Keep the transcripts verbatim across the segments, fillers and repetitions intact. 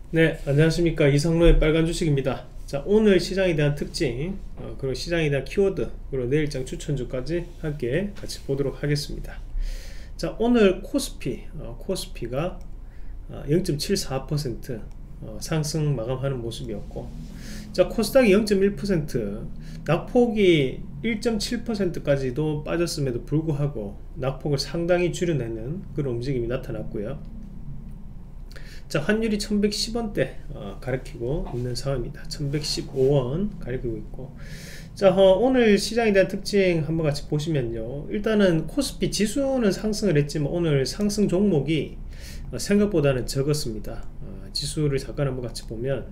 네, 안녕하십니까. 이상로의 빨간 주식입니다. 자, 오늘 시장에 대한 특징, 어, 그리고 시장에 대한 키워드, 그리고 내일장 추천주까지 함께 같이 보도록 하겠습니다. 자, 오늘 코스피, 어, 코스피가 어, 영 점 칠사 퍼센트 어, 상승 마감하는 모습이었고, 자, 코스닥이 영 점 일 퍼센트, 낙폭이 일 점 칠 퍼센트까지도 빠졌음에도 불구하고 낙폭을 상당히 줄여내는 그런 움직임이 나타났고요. 자, 환율이 천백십 원대 어, 가리키고 있는 상황입니다. 천백십오 원 가리키고 있고, 자, 어, 오늘 시장에 대한 특징 한번 같이 보시면요, 일단은 코스피 지수는 상승을 했지만 오늘 상승 종목이 어, 생각보다는 적었습니다. 어, 지수를 잠깐 한번 같이 보면,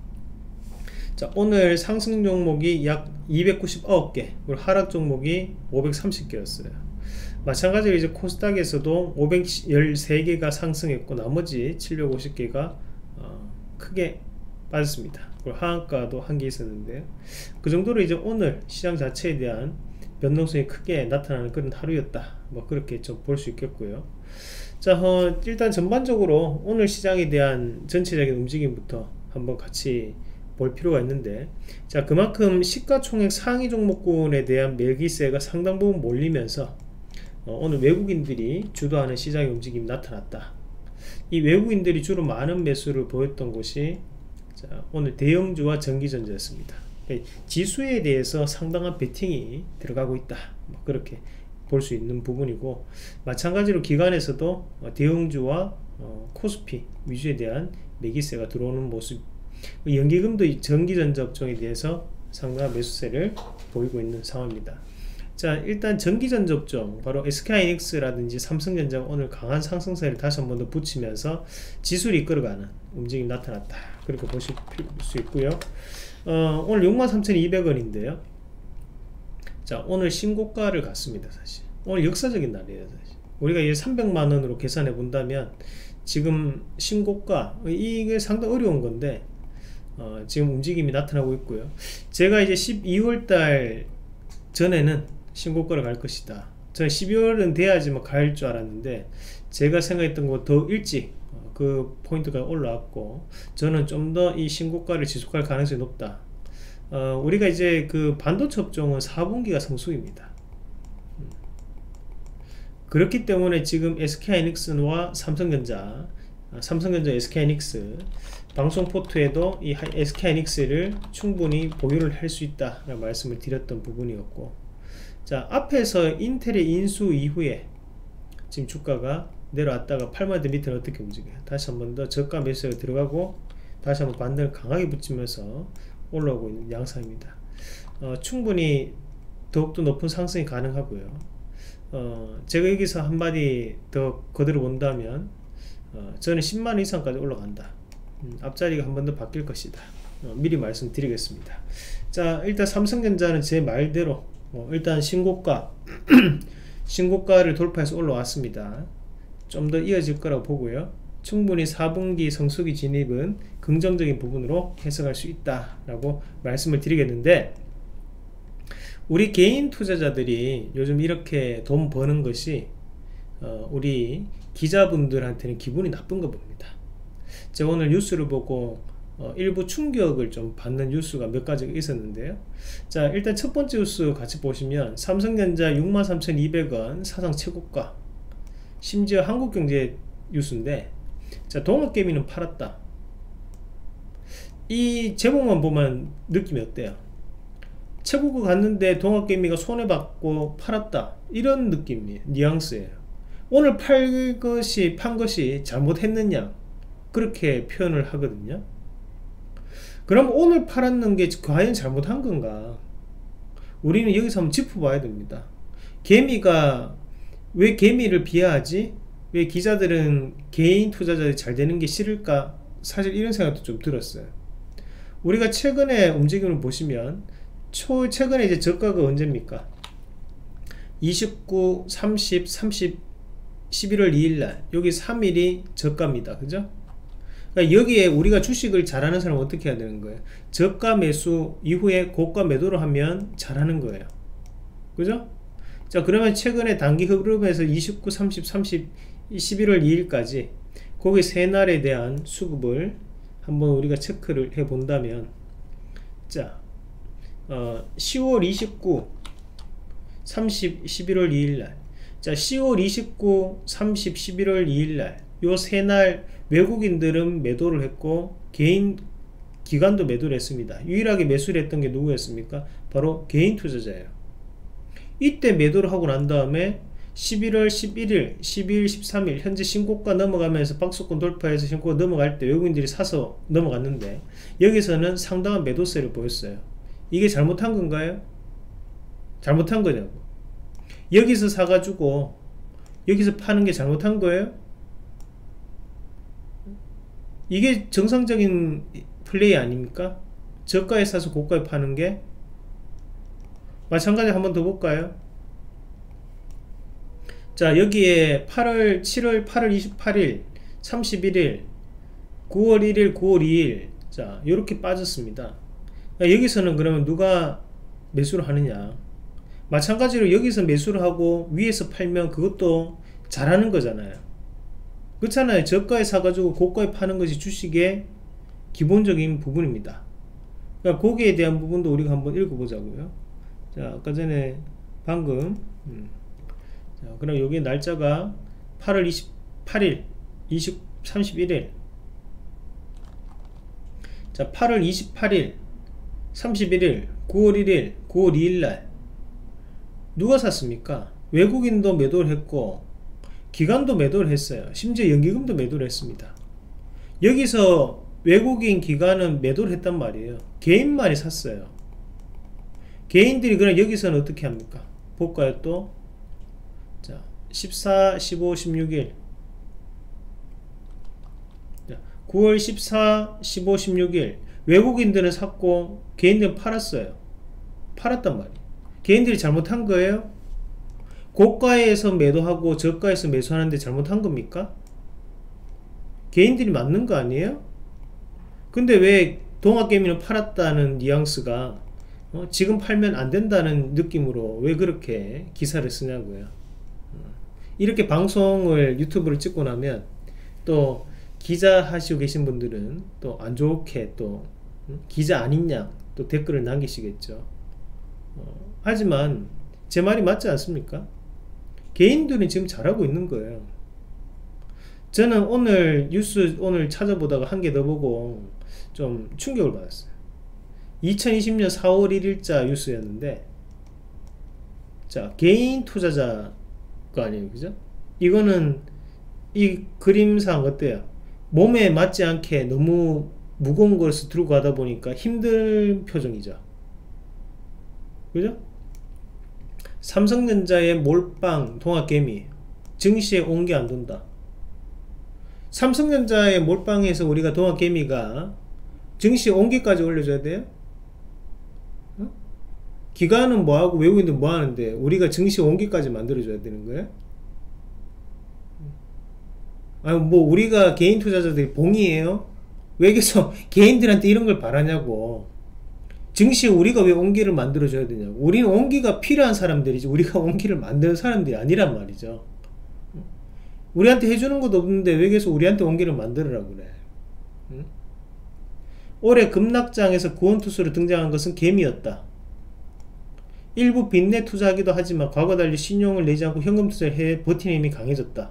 자, 오늘 상승 종목이 약 이백구십구 개, 그리고 하락 종목이 오백삼십 개였어요 마찬가지로 이제 코스닥에서도 오백십삼 개가 상승했고 나머지 칠백오십 개가 어, 크게 빠졌습니다. 그리고 하한가도 한 개 있었는데요, 그 정도로 이제 오늘 시장 자체에 대한 변동성이 크게 나타나는 그런 하루였다, 뭐 그렇게 좀 볼 수 있겠고요. 자, 어, 일단 전반적으로 오늘 시장에 대한 전체적인 움직임부터 한번 같이 볼 필요가 있는데, 자, 그만큼 시가총액 상위 종목군에 대한 매기세가 상당 부분 몰리면서 어, 오늘 외국인들이 주도하는 시장의 움직임이 나타났다. 이 외국인들이 주로 많은 매수를 보였던 곳이, 자, 오늘 대형주와 전기전자였습니다. 지수에 대해서 상당한 베팅이 들어가고 있다, 뭐 그렇게 볼 수 있는 부분이고, 마찬가지로 기관에서도 어, 대형주와 어, 코스피 위주에 대한 매기세가 들어오는 모습, 연기금도 전기전자 업종에 대해서 상당한 매수세를 보이고 있는 상황입니다. 자, 일단 전기전자 업종, 바로 에스케이하이닉스라든지 삼성전자가 오늘 강한 상승세를 다시 한 번 더 붙이면서 지수를 이끌어가는 움직임이 나타났다, 그렇게 보실 수 있고요. 어, 오늘 육만 삼천이백 원인데요 자, 오늘 신고가를 갔습니다. 사실 오늘 역사적인 날이에요. 사실 우리가 이제 삼백만 원으로 계산해 본다면 지금 신고가, 이게 상당히 어려운 건데 어, 지금 움직임이 나타나고 있고요. 제가 이제 십이월 달 전에는 신고가를 갈 것이다, 저는 십이월은 돼야지 뭐 갈 줄 알았는데, 제가 생각했던 것 더 일찍 어, 그 포인트가 올라왔고, 저는 좀 더 이 신고가를 지속할 가능성이 높다. 어, 우리가 이제 그 반도체 업종은 사 분기가 성수기입니다. 음. 그렇기 때문에 지금 에스케이하이닉스와 삼성전자, 아, 삼성전자 에스케이하이닉스 방송 포트에도 이 에스케이하이닉스를 충분히 보유를 할 수 있다 라는 말씀을 드렸던 부분이었고, 자, 앞에서 인텔의 인수 이후에 지금 주가가 내려왔다가 팔만 원대 밑에는 어떻게 움직여요? 다시 한 번 더 저가 매수가 들어가고 다시 한번 반등을 강하게 붙이면서 올라오고 있는 양상입니다. 어, 충분히 더욱더 높은 상승이 가능하고요. 어, 제가 여기서 한마디 더 거들어 본다면, 어, 저는 십만 원 이상까지 올라간다. 음, 앞자리가 한 번 더 바뀔 것이다. 어, 미리 말씀드리겠습니다. 자, 일단 삼성전자는 제 말대로 어, 일단 신고가 신고가를 돌파해서 올라왔습니다. 좀 더 이어질 거라고 보고요. 충분히 사 분기 성수기 진입은 긍정적인 부분으로 해석할 수 있다 라고 말씀을 드리겠는데, 우리 개인 투자자들이 요즘 이렇게 돈 버는 것이 어, 우리 기자분들한테는 기분이 나쁜 거 봅니다. 제가 오늘 뉴스를 보고 어, 일부 충격을 좀 받는 뉴스가 몇 가지가 있었는데요. 자, 일단 첫 번째 뉴스 같이 보시면, 삼성전자 육만 삼천이백 원 사상 최고가, 심지어 한국경제 뉴스인데, 자, 동학개미는 팔았다. 이 제목만 보면 느낌이 어때요? 최고가 갔는데 동학개미가 손해받고 팔았다, 이런 느낌이에요. 뉘앙스예요. 오늘 팔 것이 판 것이 잘못했느냐, 그렇게 표현을 하거든요. 그럼 오늘 팔았는 게 과연 잘못한 건가? 우리는 여기서 한번 짚어봐야 됩니다. 개미가 왜 개미를 비하하지? 왜 기자들은 개인 투자자들이 잘 되는 게 싫을까? 사실 이런 생각도 좀 들었어요. 우리가 최근에 움직임을 보시면, 초 최근에 이제 저가가 언제입니까? 이십구, 삼십, 삼십, 십일월 이일날, 여기 삼 일이 저가입니다. 그죠? 그러니까 여기에 우리가 주식을 잘하는 사람은 어떻게 해야 되는 거예요? 저가 매수 이후에 고가 매도를 하면 잘하는 거예요. 그죠? 자, 그러면 최근에 단기 흐름에서 이십구, 삼십, 삼십, 십일월 이일까지 거기 세 날에 대한 수급을 한번 우리가 체크를 해 본다면, 자 어, 시월 이십구, 삼십, 십일월 이일날, 자 시월 이십구, 삼십, 십일월 이일날 요 세 날 외국인들은 매도를 했고 개인 기관도 매도를 했습니다. 유일하게 매수를 했던 게 누구였습니까? 바로 개인 투자자예요. 이때 매도를 하고 난 다음에 십일월 십일일, 십이일, 십삼일 현재 신고가 넘어가면서 박스권 돌파해서 신고가 넘어갈 때 외국인들이 사서 넘어갔는데, 여기서는 상당한 매도세를 보였어요. 이게 잘못한 건가요? 잘못한 거냐고. 여기서 사가지고 여기서 파는 게 잘못한 거예요? 이게 정상적인 플레이 아닙니까? 저가에 사서 고가에 파는 게. 마찬가지 한번 더 볼까요? 자 여기에 팔월, 칠월, 팔월 이십팔일, 삼십일일, 구월 일일, 구월 이일, 자 요렇게 빠졌습니다. 여기서는 그러면 누가 매수를 하느냐? 마찬가지로 여기서 매수를 하고 위에서 팔면 그것도 잘하는 거잖아요. 그렇잖아요. 저가에 사가지고 고가에 파는 것이 주식의 기본적인 부분입니다. 그러니까 거기에 대한 부분도 우리가 한번 읽어보자고요. 자 아까 전에 방금 음. 자 그럼 여기 날짜가 팔월 이십팔일, 이십, 삼십일일, 자 팔월 이십팔일, 삼십일일, 구월 일일, 구월 이일날 누가 샀습니까? 외국인도 매도를 했고 기관도 매도를 했어요. 심지어 연기금도 매도를 했습니다. 여기서 외국인 기관은 매도를 했단 말이에요. 개인만이 샀어요. 개인들이 그럼 여기서는 어떻게 합니까? 볼까요 또? 자 십사, 십오, 십육일, 자, 구월 십사, 십오, 십육일 외국인들은 샀고 개인들은 팔았어요. 팔았단 말이에요. 개인들이 잘못한 거예요? 고가에서 매도하고 저가에서 매수하는데 잘못한 겁니까? 개인들이 맞는 거 아니에요? 근데 왜 동학개미는 팔았다는 뉘앙스가 어? 지금 팔면 안 된다는 느낌으로 왜 그렇게 기사를 쓰냐고요. 어. 이렇게 방송을 유튜브를 찍고 나면 또 기자 하시고 계신 분들은 또 안 좋게 또 음? 기자 아니냐 또 댓글을 남기시겠죠. 어. 하지만 제 말이 맞지 않습니까? 개인들은 지금 잘하고 있는 거예요. 저는 오늘 뉴스 오늘 찾아보다가 한 개 더 보고 좀 충격을 받았어요. 이천이십년 사월 일일자 뉴스였는데, 자 개인 투자자가 아니에요, 그죠? 이거는 이 그림상 어때요? 몸에 맞지 않게 너무 무거운 것을 들고 가다 보니까 힘든 표정이죠, 그죠? 삼성전자의 몰빵 동학개미 증시에 온 게 안 돈다. 삼성전자의 몰빵에서 우리가 동학개미가 증시에 온기까지 올려줘야 돼요? 어? 기관은 뭐하고 외국인들 뭐하는데 우리가 증시에 온기까지 만들어줘야 되는 거예요? 아니 뭐 우리가 개인 투자자들이 봉이에요? 왜 그래서 개인들한테 이런 걸 바라냐고. 증시에 우리가 왜 온기를 만들어줘야 되냐고. 우리는 온기가 필요한 사람들이지 우리가 온기를 만드는 사람들이 아니란 말이죠. 우리한테 해주는 것도 없는데 왜 계속 우리한테 온기를 만들으라고 그래. 응? 올해 급락장에서 구원투수로 등장한 것은 개미였다. 일부 빚내 투자하기도 하지만 과거 달리 신용을 내지 않고 현금 투자를 해 버티는 힘이 강해졌다.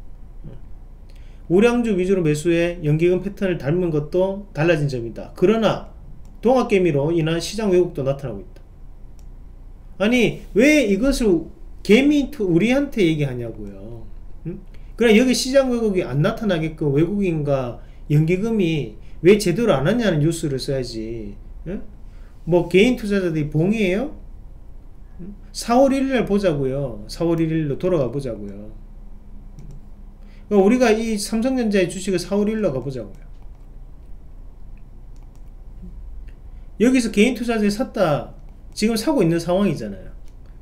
우량주 위주로 매수해 연기금 패턴을 닮은 것도 달라진 점이다. 그러나 동학개미로 인한 시장 왜곡도 나타나고 있다. 아니 왜 이것을 개미 투, 우리한테 얘기하냐고요. 응? 그래 여기 시장 왜곡이 안 나타나게끔 외국인과 연기금이 왜 제대로 안 하냐는 뉴스를 써야지. 응? 뭐 개인 투자자들이 봉이에요? 응? 사월 일일날 보자고요. 사월 일일로 돌아가 보자고요. 그러니까 우리가 이 삼성전자의 주식을 사월 일일로 가보자고요. 여기서 개인 투자자들이 샀다 지금 사고 있는 상황이잖아요.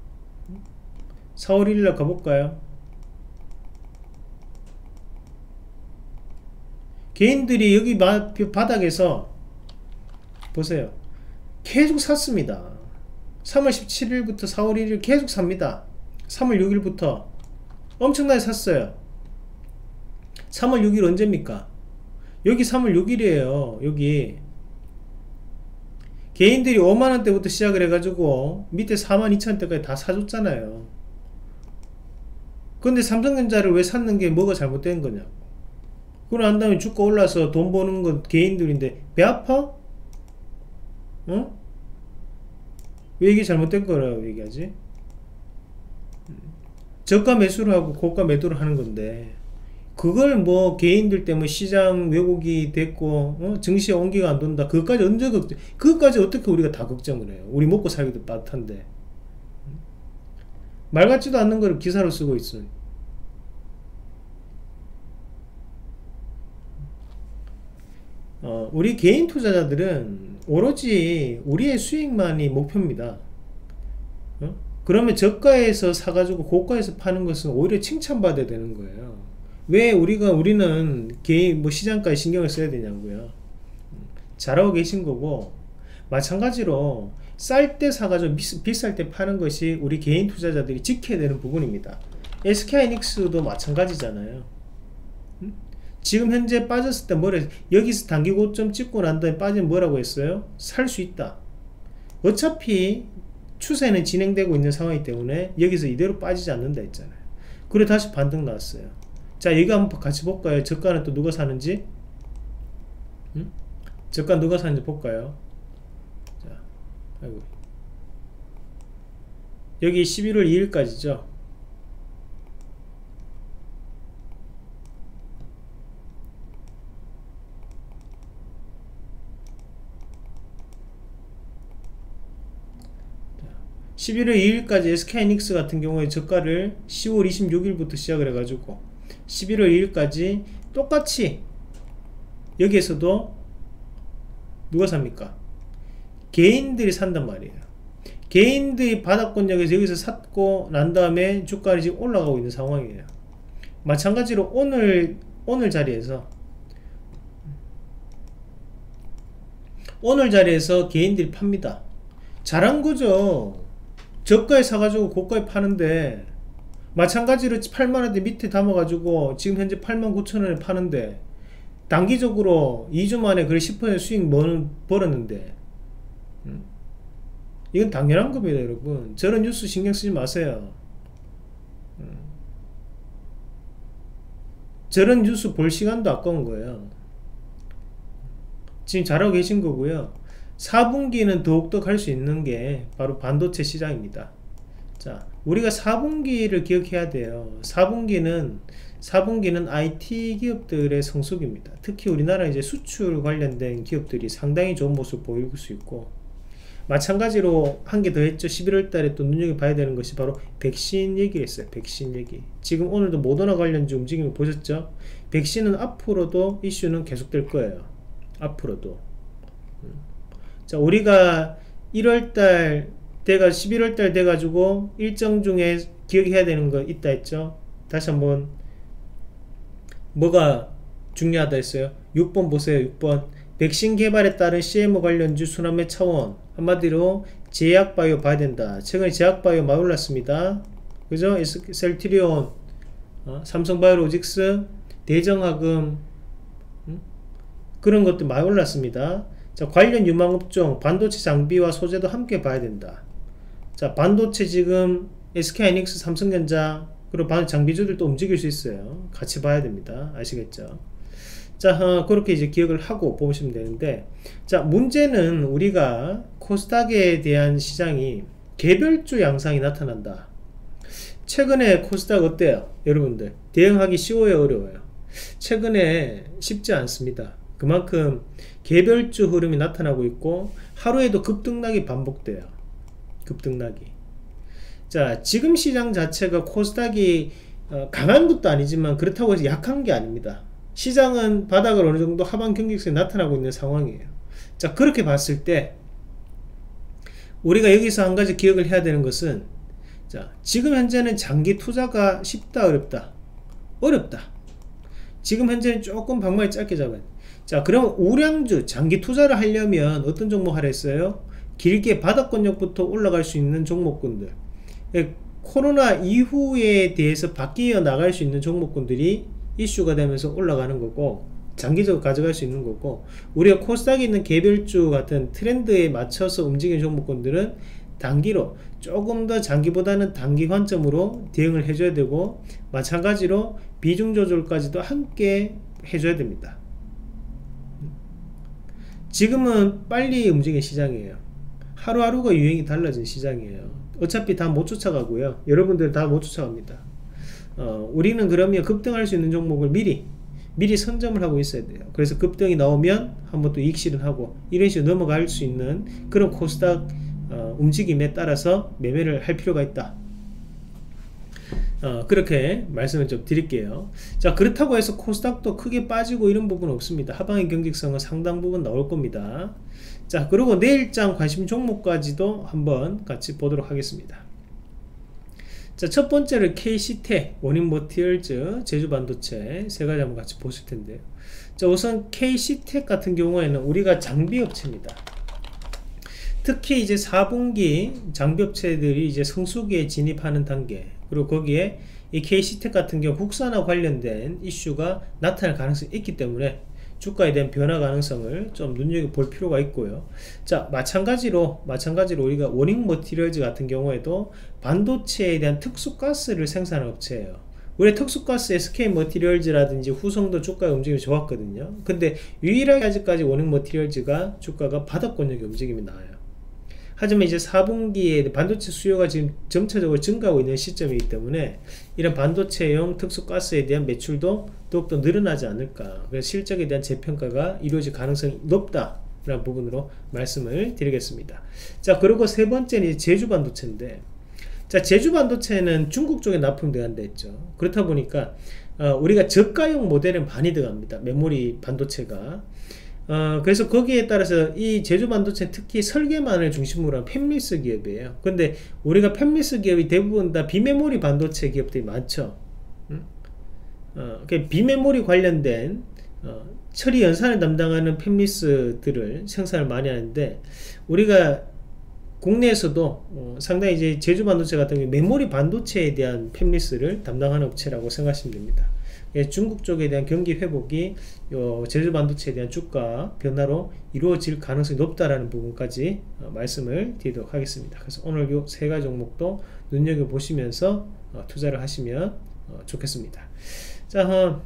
사월 일일날 가볼까요? 개인들이 여기 바닥에서 보세요. 계속 샀습니다. 삼월 십칠일부터 사월 일일 계속 삽니다. 삼월 육일부터 엄청나게 샀어요. 삼월 육일 언제입니까? 여기 삼월 육일이에요. 여기 개인들이 오만원대부터 시작을 해가지고 밑에 사만 이천원대까지 다 사줬잖아요. 근데 삼성전자를 왜 샀는 게 뭐가 잘못된 거냐고. 그러고 난 다음에 주가 올라서 돈 버는 건 개인들인데 배 아파? 어? 왜 이게 잘못된 거라고 얘기하지? 저가 매수를 하고 고가 매도를 하는 건데, 그걸 뭐 개인들 때문에 시장 왜곡이 됐고 어? 증시에 온기가 안 돈다, 그것까지 언제 걱정, 그것까지 어떻게 우리가 다 걱정을 해요? 우리 먹고 살기도 빠듯한데. 말 같지도 않는 걸 기사로 쓰고 있어. 어, 우리 개인 투자자들은 오로지 우리의 수익만이 목표입니다. 어? 그러면 저가에서 사가지고 고가에서 파는 것은 오히려 칭찬받아야 되는 거예요. 왜 우리가 우리는 개인 뭐 시장까지 신경을 써야 되냐고요. 잘하고 계신 거고, 마찬가지로 쌀 때 사가지고 비쌀 때 파는 것이 우리 개인 투자자들이 지켜야 되는 부분입니다. 에스케이하이닉스도 마찬가지잖아요. 음? 지금 현재 빠졌을 때 뭐래, 여기서 단기 고점 찍고 난 다음에 빠지면 뭐라고 했어요? 살 수 있다. 어차피 추세는 진행되고 있는 상황이기 때문에 여기서 이대로 빠지지 않는다 했잖아요. 그래 다시 반등 나왔어요. 자, 여기 한번 같이 볼까요? 저가는 또 누가 사는지? 음? 저가 누가 사는지 볼까요? 자, 아이고. 여기 십일월 이일까지죠. 십일월 이일까지 에스케이하이닉스 같은 경우에 저가를 시월 이십육일부터 시작을 해가지고 십일월 이일까지 똑같이 여기에서도 누가 삽니까? 개인들이 산단 말이에요. 개인들이 바닥권역에서 여기서 샀고 난 다음에 주가를 지금 올라가고 있는 상황이에요. 마찬가지로 오늘 오늘 자리에서 오늘 자리에서 개인들이 팝니다. 잘한 거죠. 저가에 사가지고 고가에 파는데, 마찬가지로 팔만원대 밑에 담아가지고 지금 현재 팔만 구천원에 파는데, 단기적으로 이 주 만에 그래 십 퍼센트 수익 벌었는데, 음? 이건 당연한 겁니다. 여러분, 저런 뉴스 신경 쓰지 마세요. 음. 저런 뉴스 볼 시간도 아까운 거예요. 지금 잘하고 계신 거고요. 사 분기는 더욱더 갈 수 있는 게 바로 반도체 시장입니다. 자, 우리가 사 분기를 기억해야 돼요. 사 분기는 사 분기는 아이티 기업들의 성숙입니다. 특히 우리나라 이제 수출 관련된 기업들이 상당히 좋은 모습 보일 수 있고, 마찬가지로 한 개 더 했죠. 십일월 달에 또 눈여겨봐야 되는 것이 바로 백신 얘기를 했어요. 백신 얘기. 지금 오늘도 모더나 관련주 움직임을 보셨죠? 백신은 앞으로도 이슈는 계속될 거예요. 앞으로도. 자, 우리가 일월 달 돼가 십일월 달 돼가지고 일정 중에 기억해야 되는 거 있다 했죠. 다시 한번 뭐가 중요하다 했어요? 육 번 보세요. 육 번 백신 개발에 따른 씨엠오 관련주 순환매 차원, 한마디로 제약바이오 봐야 된다. 최근에 제약바이오 많이 올랐습니다. 그죠? 셀트리온, 어? 삼성바이오로직스, 대정학음, 음? 그런 것들 많이 올랐습니다. 자, 관련 유망업종 반도체 장비와 소재도 함께 봐야 된다. 자, 반도체 지금 에스케이하이닉스, 삼성전자 그리고 장비주들도 움직일 수 있어요. 같이 봐야 됩니다. 아시겠죠? 자, 어, 그렇게 이제 기억을 하고 보시면 되는데, 자, 문제는 우리가 코스닥에 대한 시장이 개별주 양상이 나타난다. 최근에 코스닥 어때요? 여러분들 대응하기 쉬워요, 어려워요? 최근에 쉽지 않습니다. 그만큼 개별주 흐름이 나타나고 있고 하루에도 급등락이 반복돼요. 급등락이. 자, 지금 시장 자체가 코스닥이 어, 강한 것도 아니지만 그렇다고 해서 약한 게 아닙니다. 시장은 바닥을 어느 정도 하방 경직선이 나타나고 있는 상황이에요. 자, 그렇게 봤을 때 우리가 여기서 한 가지 기억을 해야 되는 것은, 자, 지금 현재는 장기 투자가 쉽다 어렵다? 어렵다. 지금 현재는 조금 방망이 짧게 잡아야 돼. 자, 그럼 우량주 장기 투자를 하려면 어떤 종목 하라 했어요? 길게 바닥권역부터 올라갈 수 있는 종목군들, 코로나 이후에 대해서 바뀌어 나갈 수 있는 종목군들이 이슈가 되면서 올라가는 거고, 장기적으로 가져갈 수 있는 거고, 우리가 코스닥에 있는 개별주 같은 트렌드에 맞춰서 움직이는 종목군들은 단기로 조금 더 장기보다는 단기 관점으로 대응을 해줘야 되고, 마찬가지로 비중 조절까지도 함께 해줘야 됩니다. 지금은 빨리 움직이는 시장이에요. 하루하루가 유행이 달라진 시장이에요. 어차피 다 못 쫓아가고요. 여러분들 다 못 쫓아갑니다. 어, 우리는 그러면 급등할 수 있는 종목을 미리 미리 선점을 하고 있어야 돼요. 그래서 급등이 나오면 한번 또 이익 실현하고 이런 식으로 넘어갈 수 있는 그런 코스닥 어, 움직임에 따라서 매매를 할 필요가 있다. 어, 그렇게 말씀을 좀 드릴게요. 자, 그렇다고 해서 코스닥도 크게 빠지고 이런 부분은 없습니다. 하방의 경직성은 상당 부분 나올 겁니다. 자, 그리고 내일장 관심 종목까지도 한번 같이 보도록 하겠습니다. 자, 첫 번째는 케이씨텍, 원익머티리얼즈, 제주반도체 세 가지 한번 같이 보실 텐데요. 자, 우선 케이씨텍 같은 경우에는 우리가 장비업체입니다. 특히 이제 사 분기 장비업체들이 이제 성수기에 진입하는 단계, 그리고 거기에 이 케이씨텍 같은 경우 국산화 관련된 이슈가 나타날 가능성이 있기 때문에 주가에 대한 변화 가능성을 좀 눈여겨볼 필요가 있고요. 자, 마찬가지로 마찬가지로 우리가 원익머티리얼즈 같은 경우에도 반도체에 대한 특수가스를 생산하는 업체예요. 우리 특수가스 에스케이머티리얼즈라든지 후성도 주가의 움직임이 좋았거든요. 근데 유일하게 아직까지 원익머티리얼즈가 주가가 바닥권역의 움직임이 나와요. 하지만 이제 사 분기에 반도체 수요가 지금 점차적으로 증가하고 있는 시점이기 때문에 이런 반도체용 특수가스에 대한 매출도 더욱더 늘어나지 않을까. 그래서 실적에 대한 재평가가 이루어질 가능성이 높다라는 부분으로 말씀을 드리겠습니다. 자, 그리고 세 번째는 제주반도체인데, 자, 제주반도체는 중국 쪽에 납품되는데 있죠. 그렇다 보니까 어, 우리가 저가용 모델은 많이 들어갑니다. 메모리 반도체가. 어, 그래서 거기에 따라서 이 제주반도체 특히 설계만을 중심으로 한 팹리스 기업이에요. 근데 우리가 팹리스 기업이 대부분 다 비메모리 반도체 기업들이 많죠. 음? 어, 비메모리 관련된 어, 처리 연산을 담당하는 팹리스들을 생산을 많이 하는데, 우리가 국내에서도 어, 상당히 이제 제주반도체 같은 경우 메모리 반도체에 대한 팹리스를 담당하는 업체라고 생각하시면 됩니다. 예, 중국 쪽에 대한 경기 회복이 요 제주반도체에 대한 주가 변화로 이루어질 가능성이 높다라는 부분까지 어, 말씀을 드리도록 하겠습니다. 그래서 오늘 요 세 가지 종목도 눈여겨보시면서 어, 투자를 하시면 어, 좋겠습니다. 자, 어,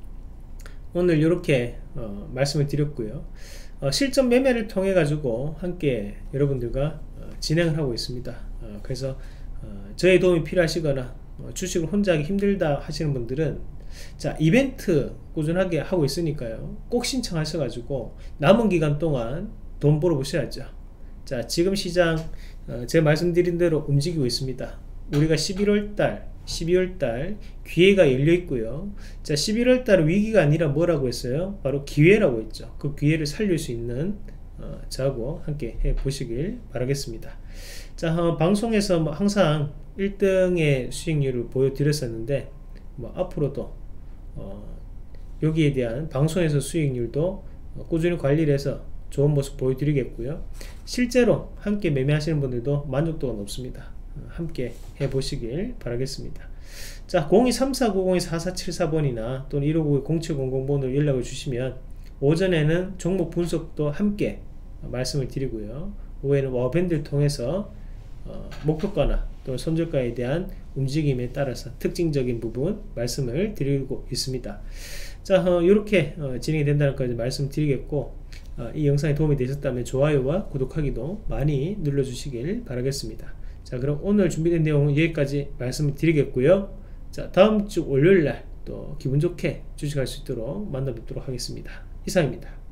오늘 이렇게 어, 말씀을 드렸고요. 어, 실전 매매를 통해 가지고 함께 여러분들과 어, 진행을 하고 있습니다. 어, 그래서 어, 저의 도움이 필요하시거나 어, 주식을 혼자 하기 힘들다 하시는 분들은, 자, 이벤트 꾸준하게 하고 있으니까요, 꼭 신청하셔가지고 남은 기간 동안 돈 벌어 보셔야죠. 자, 지금 시장 어, 제가 말씀드린 대로 움직이고 있습니다. 우리가 십일월달 십이월달 기회가 열려 있고요. 자, 십일월달 위기가 아니라 뭐라고 했어요? 바로 기회라고 했죠. 그 기회를 살릴 수 있는 어, 저하고 함께 해 보시길 바라겠습니다. 자, 어, 방송에서 뭐 항상 일 등의 수익률을 보여드렸었는데, 뭐 앞으로도 어, 여기에 대한 방송에서 수익률도 어, 꾸준히 관리를 해서 좋은 모습 보여드리겠고요. 실제로 함께 매매하시는 분들도 만족도가 높습니다. 어, 함께 해보시길 바라겠습니다. 자, 공이 삼사구공 사사칠사 번이나 또는 일오구이 공칠공공 번으로 연락을 주시면 오전에는 종목 분석도 함께 어, 말씀을 드리고요. 오후에는 워밴드를 통해서 어, 목표가나 또 손절가에 대한 움직임에 따라서 특징적인 부분 말씀을 드리고 있습니다. 자, 어, 이렇게 어, 진행이 된다는 것까지 말씀드리겠고, 어, 이 영상이 도움이 되셨다면 좋아요와 구독하기도 많이 눌러주시길 바라겠습니다. 자, 그럼 오늘 준비된 내용은 여기까지 말씀을 드리겠고요. 자, 다음 주 월요일날 또 기분 좋게 주식할 수 있도록 만나 뵙도록 하겠습니다. 이상입니다.